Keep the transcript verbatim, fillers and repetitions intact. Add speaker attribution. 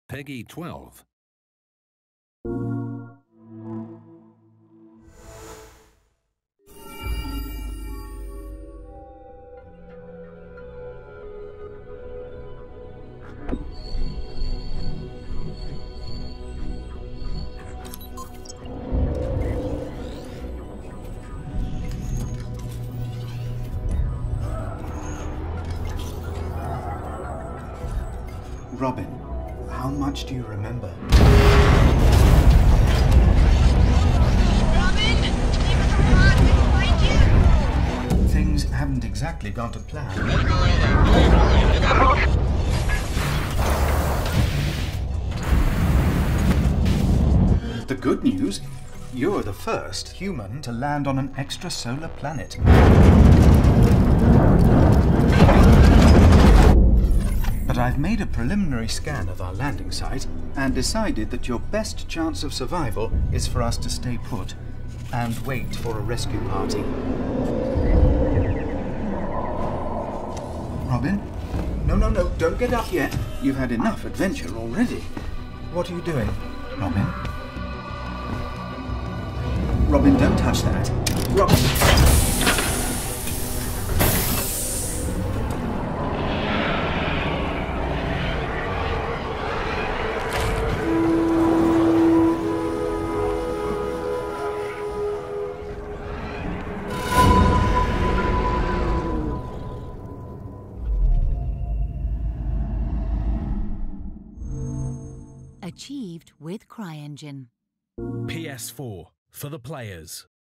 Speaker 1: Peggy twelve.
Speaker 2: Robin, how much do you remember?
Speaker 3: Robin! Leave us alone! We'll find you!
Speaker 2: Things haven't exactly gone to plan. The good news, you're the first human to land on an extrasolar planet. But I've made a preliminary scan of our landing site and decided that your best chance of survival is for us to stay put and wait for a rescue party. Robin? No, no, no, don't get up yet. You've had enough adventure already. What are you doing, Robin? Robin, don't touch that. Robin!
Speaker 4: Achieved with CryEngine.
Speaker 1: P S four for the players.